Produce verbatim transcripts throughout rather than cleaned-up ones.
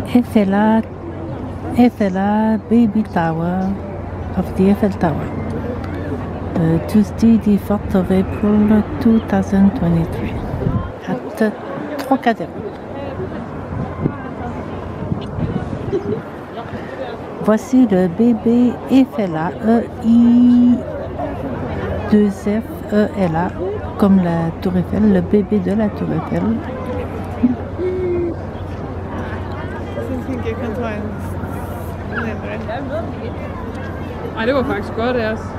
Eiffel, Eiffel Baby Tower of the Eiffel Tower. Uh, Tuesday, the fourth of April, two thousand twenty-three, at Trocadéro. Voici le bébé Eiffela, E I deux F E L A, comme la Tour Eiffel, le bébé de la Tour Eiffel. Ej, det var faktisk godt af os.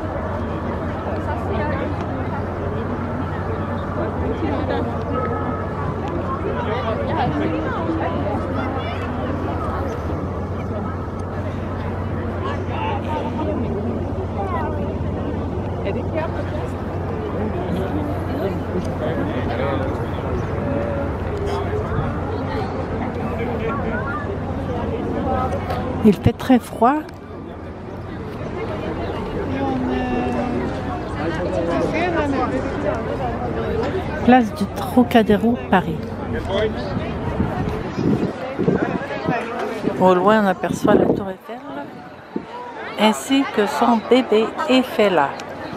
Il fait très froid. Place du Trocadéro, Paris. Au loin, on aperçoit la Tour Eiffel ainsi que son bébé Eiffela.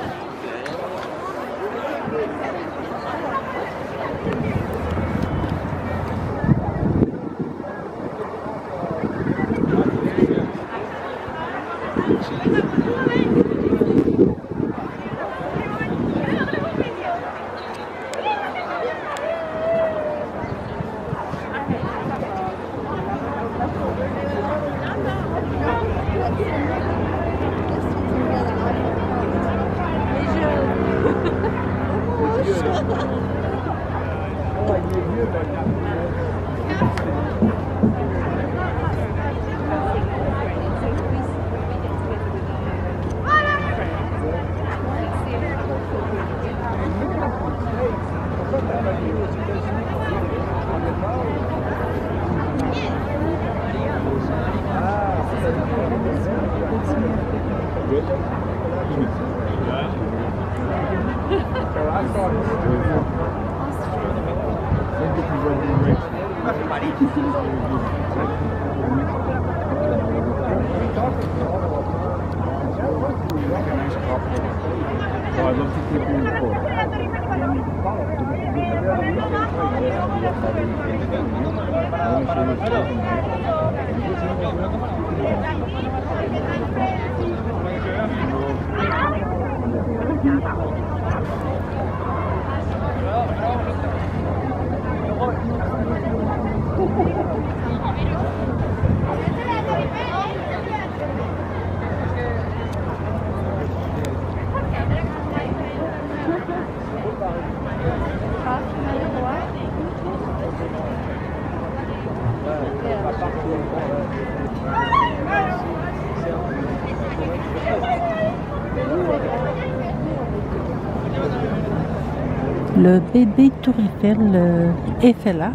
Le bébé Tour Eiffel euh, Eiffela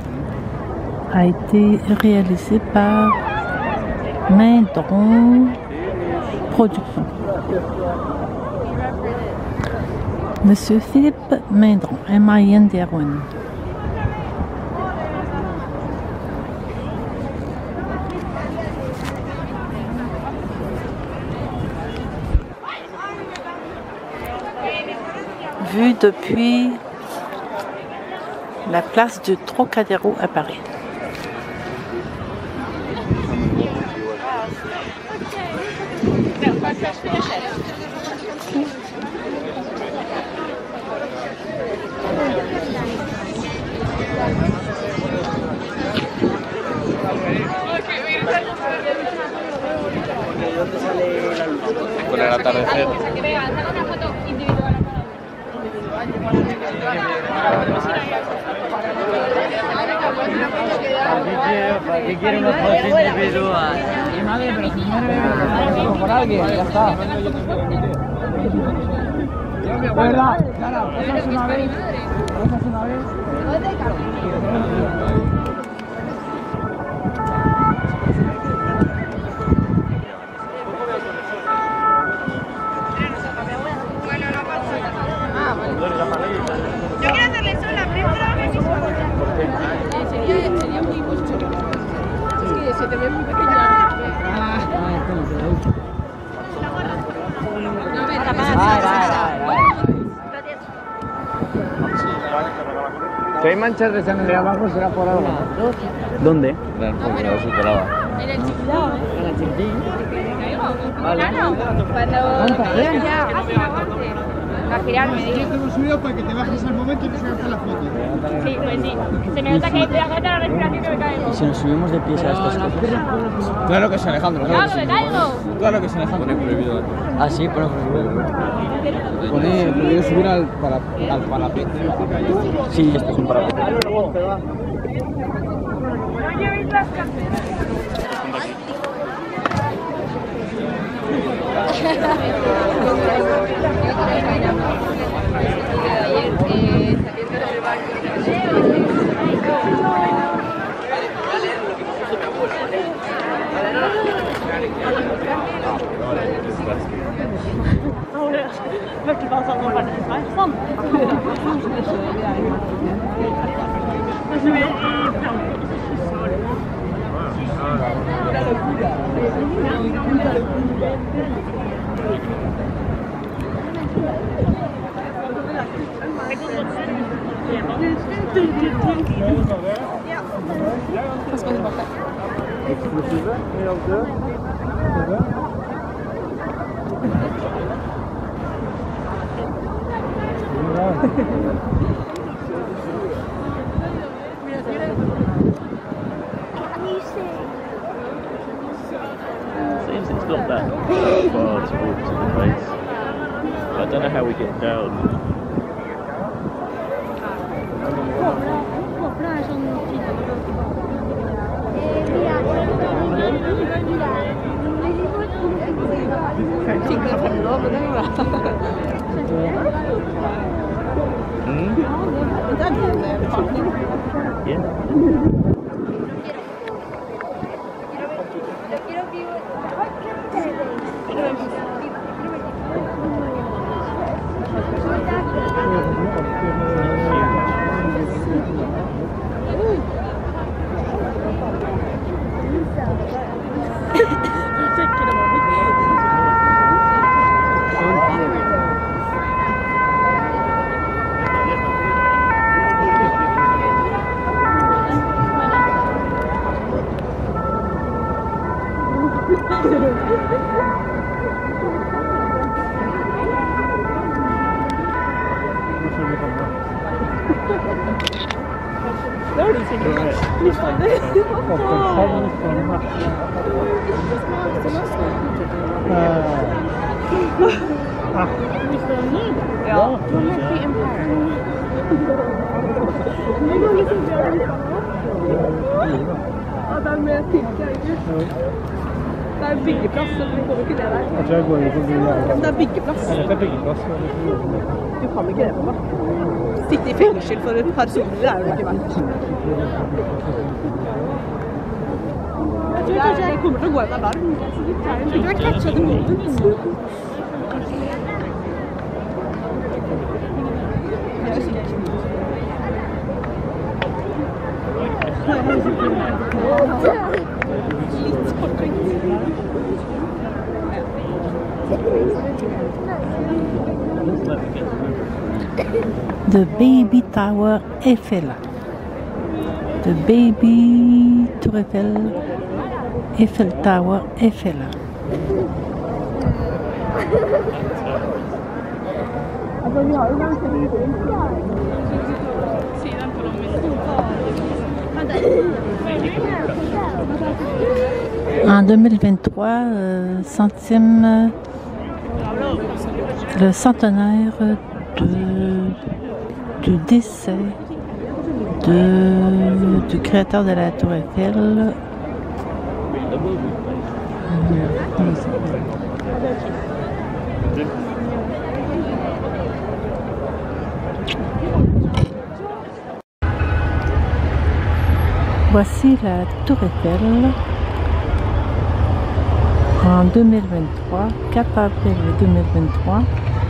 a été réalisé par Mindron Production. Monsieur Philippe Mindron, M I N D R O N. Vu depuis la place du Trocadéro à Paris. Con el atardecer. ¿Para qué quiere una foto individual? Y madre, pero si muere por alguien, ya está. De verdad, Clara, pasas una vez, pasas una vez. Yo quiero hacerle eso la primera vez. ¿Por qué? Sería, sería muy mucho. Es que veis manchas de sangre abajo será por algo. ¿Dónde? Porque no superaba. En el chiquillo. En el chiquitín. Vale. Claro, cuando giran ya hacen aguante. A girarme, digo. Yo te hemos subido para que te bajes al momento y no se haga la foto. Sí, pues sí. Se me nota que te agota la respiración que me cae. ¿Y si nos subimos de pies a estas cosas? Claro que sí, Alejandro. ¡Claro, me caigo! Claro que sí, Alejandro. Pone prohibido. Ah, sí, pone prohibido. Pone prohibido subir al, para, al parapente. Sí, esto es un parapente. No llevéis las carteras. Seems it's not that far to walk to the base. But I don't know how we get down. Mm? Yeah. Det er byggeplass, så vi kommer ikke ned der. Jeg tror jeg går ut og blir Det er byggeplass. Det er byggeplass. Du kan ikke det, mamma. Sitte i fengsel for et par soler er jo ikke verdt. Jeg tror kanskje jeg kommer til å gå en alarm. Du har catchet det moment. Det er sikkert. Litt korttenkt. The Baby Tower Eiffel. The Baby Tour Eiffel. Eiffel Tower Eiffel. En deux mille vingt-trois, euh, centième, le centenaire de, du décès de, du créateur de la Tour Eiffel. Voici la Tour Eiffel en deux mille vingt-trois, quatre avril deux mille vingt-trois,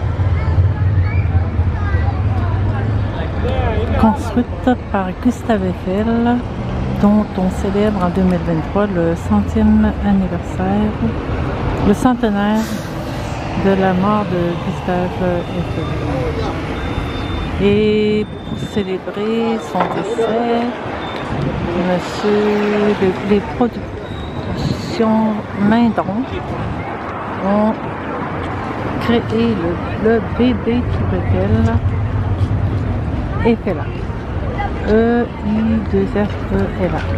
construite par Gustave Eiffel, dont on célèbre en deux mille vingt-trois le centième anniversaire, le centenaire de la mort de Gustave Eiffel. Et pour célébrer son décès, monsieur, les, les productions Mindon ont créé le, le bébé Tourvel et fait là. E I deux F E L A.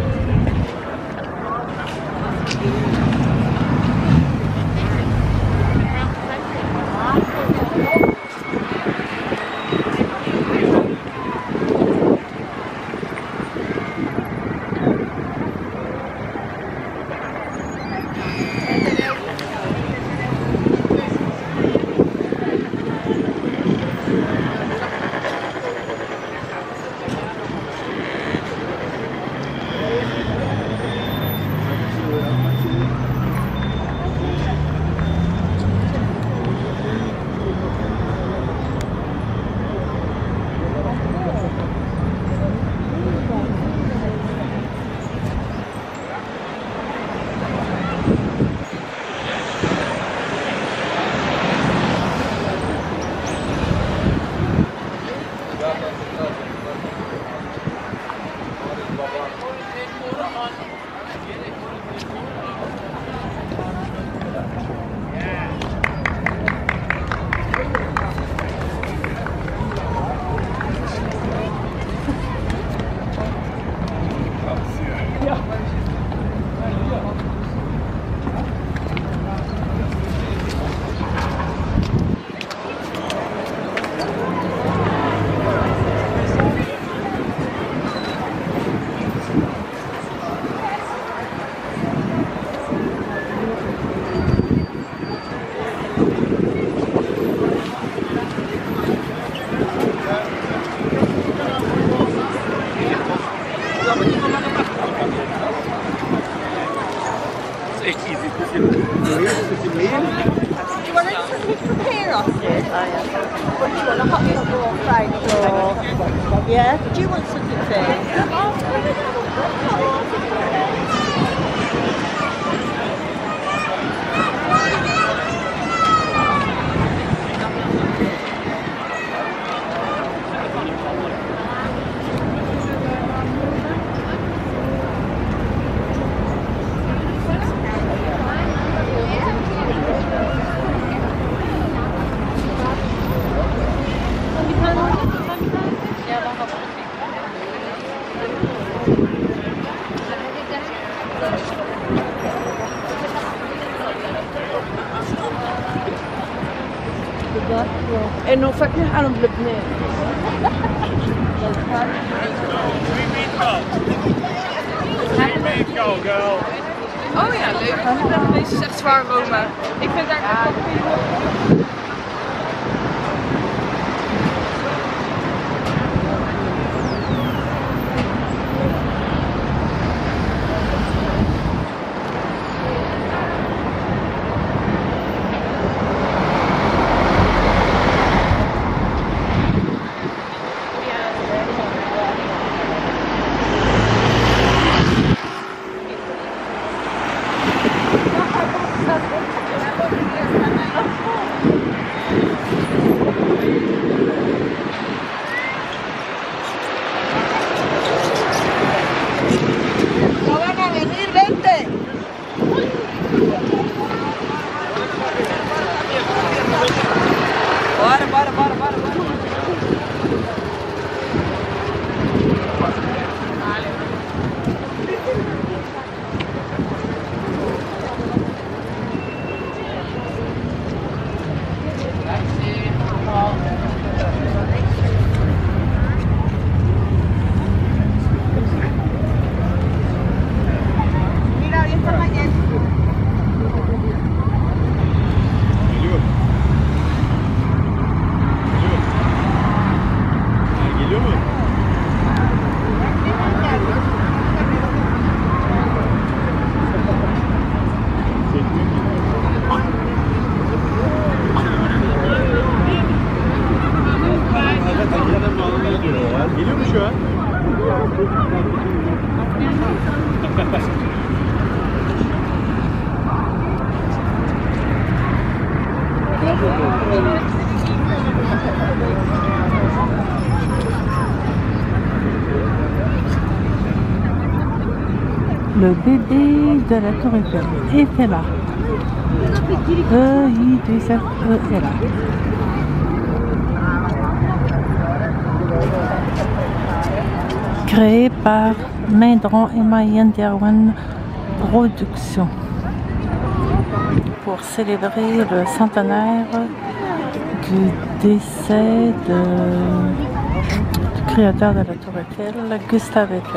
Yeah, do you want something fair? انه فاكرين حالهم بلبنان. Oh ja, leuk. Deze is echt zwaar Roma. Ik vind daar... Oh, Le bébé de la Tour Eiffel est là. E I deux F E est là. Créé par Mindron et Mayen Derwin Productions pour célébrer le centenaire du décès de, du créateur de la Tour Eiffel, Gustave Eiffel.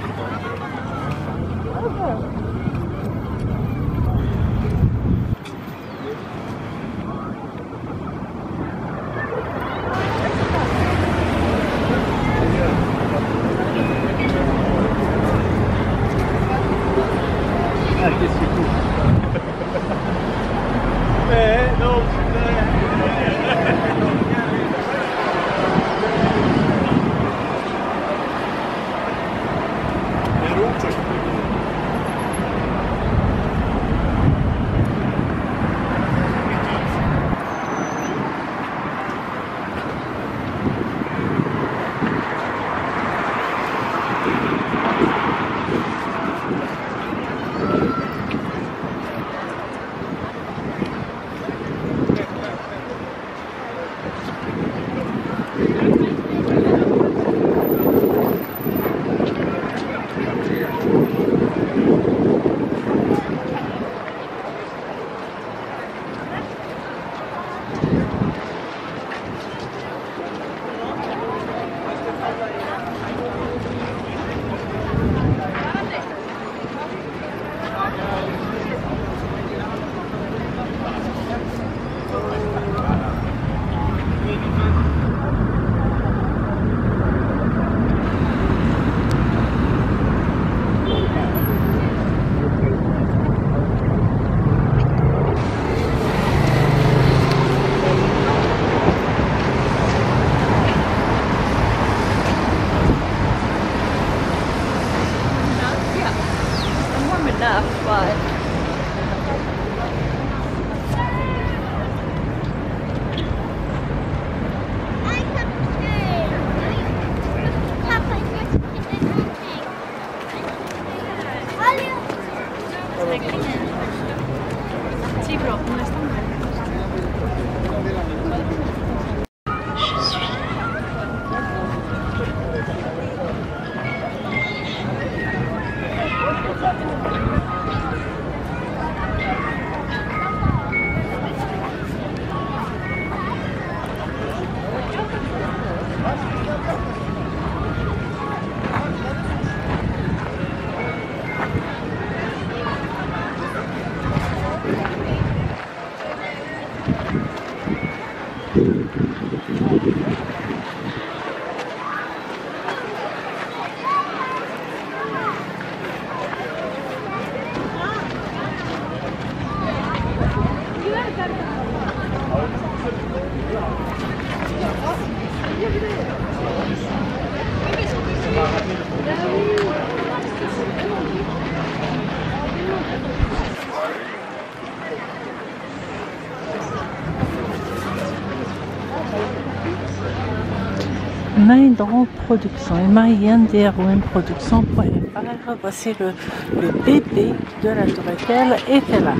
Mindron Productions et Mayen Derwin Productions point F R. Voici le, le bébé de la Tour Eiffel était là.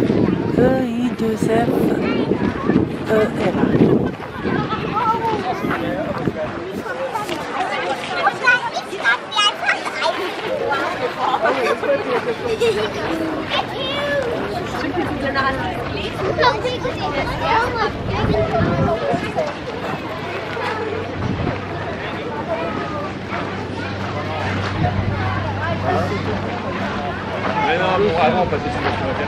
E I deux F E est là. Mais non, bon, avant, on passait sur le chemin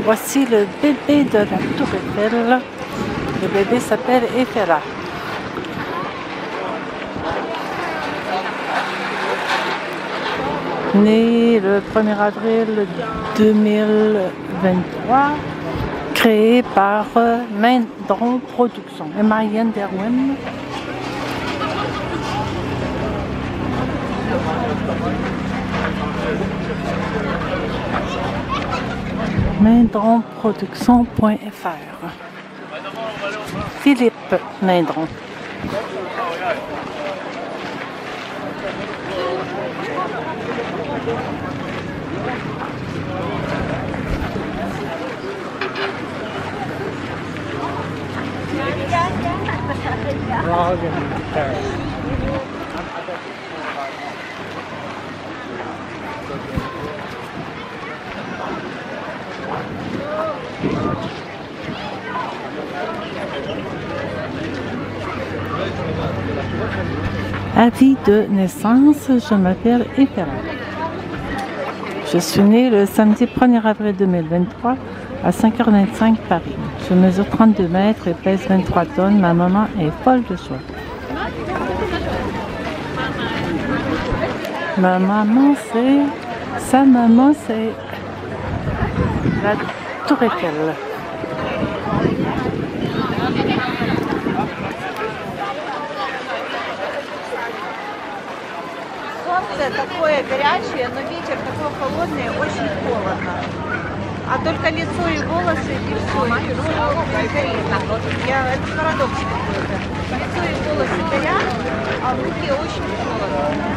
Voici le bébé de la Tour Eiffel. Le bébé s'appelle Eiffela. Né le premier avril deux mille vingt-trois, créé par Mindron Productions et Marianne Derwin. Mindron Productions point F R. Philippe Mindron. Avis de naissance, je m'appelle Eiffela. Je suis née le samedi premier avril deux mille vingt-trois à cinq heures vingt-cinq Paris. Je mesure trente-deux mètres et pèse vingt-trois tonnes. Ma maman est folle de joie. Ma maman c'est... Sa maman c'est... la Tour Eiffel. Солнце такое горячее, но ветер такой холодный, очень холодно. А только лицо и волосы, и все, и все горит. Я, это парадокс какой-то. Лицо и волосы горят, а в руке очень холодно.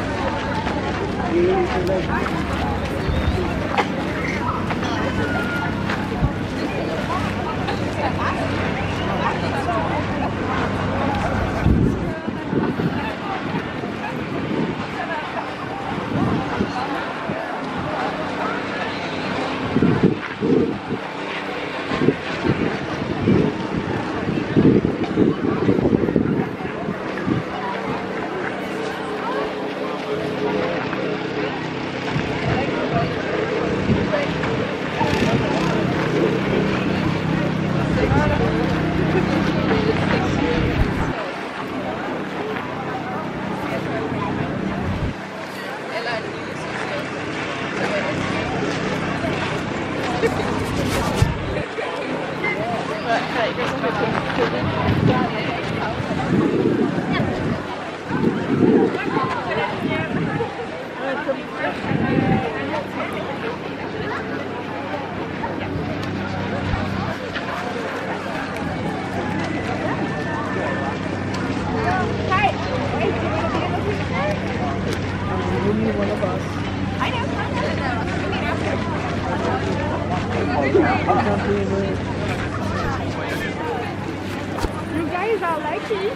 You guys are lucky.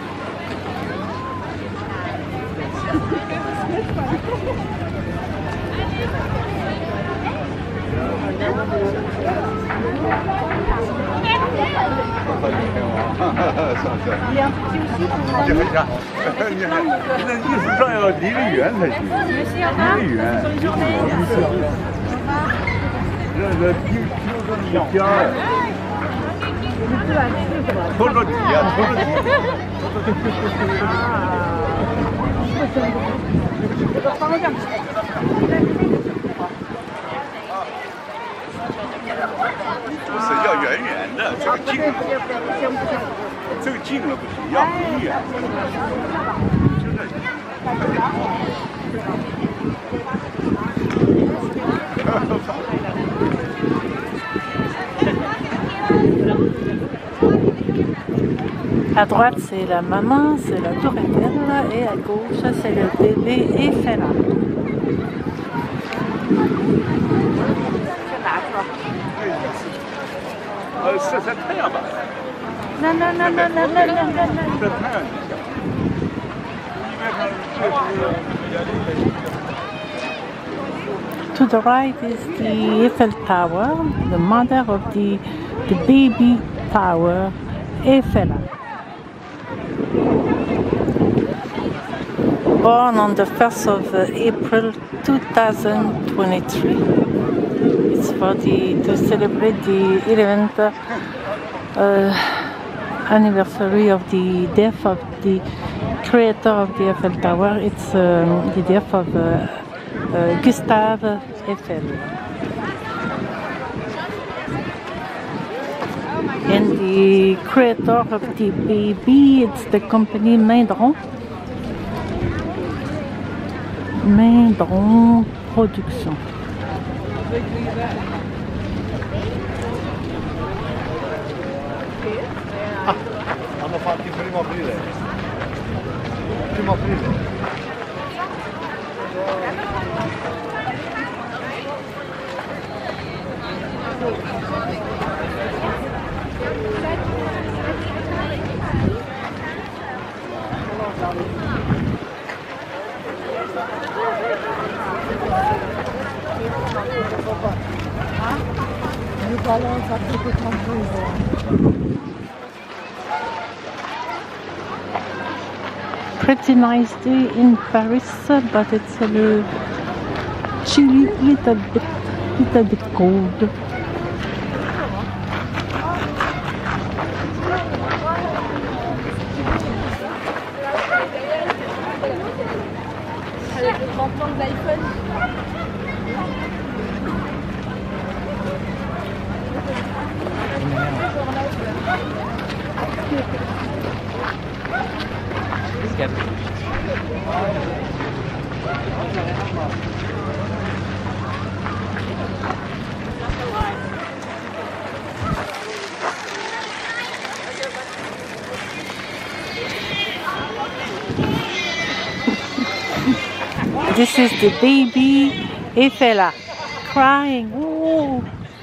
À droite, c'est la maman, c'est la Tour Eiffel, et à gauche, c'est le bébé Eiffela. Non, non, non, non, non, non, non, non. To the right is the Eiffel Tower, the mother of the, the baby tower, Eiffela. Born on the first of April two thousand twenty-three. It's for the, to celebrate the eleventh uh, anniversary of the death of the creator of the Eiffel Tower. It's um, the death of uh, uh, Gustave Eiffel. And the creator of the baby, it's the company Maindron. Maindron Production. Ah, hanno fatto il primo aprile. Primo aprile. Pretty nice day in Paris, but it's a little chilly, little bit, little bit cold. Avec le grand plan de l'iPhone. This is the baby Eiffel crying. Ooh.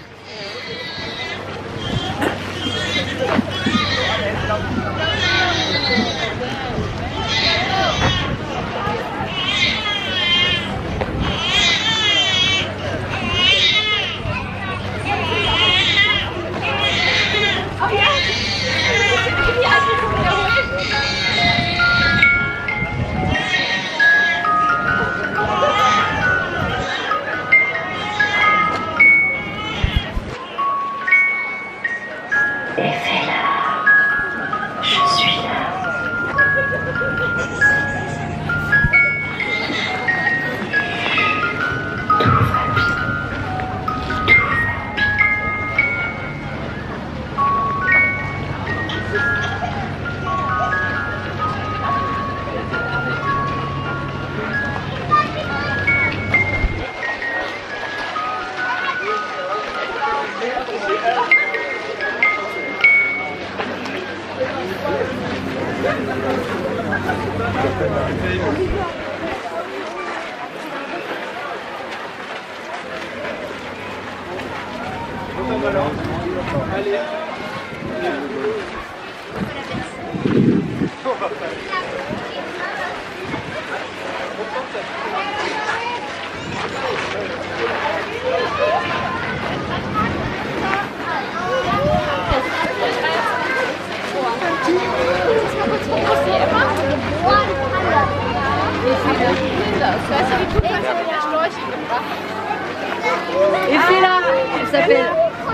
Et c'est là, elle s'appelle.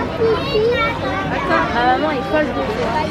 Ma maman est folle de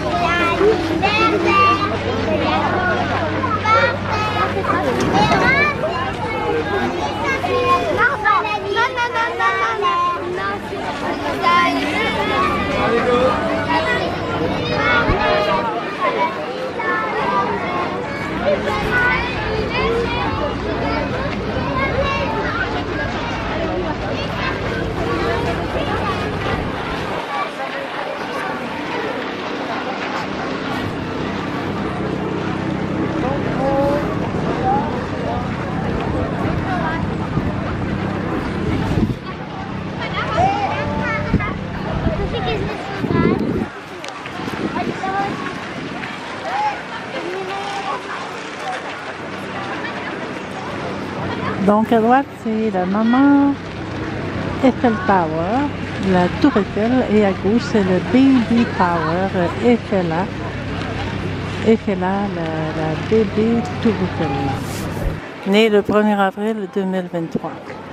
Donc à droite c'est la maman Eiffel Tower, la tour Eiffel, et à gauche c'est le Baby Tower Eiffela, Eiffela, la, la bébé tour Eiffel, née le premier avril deux mille vingt-trois.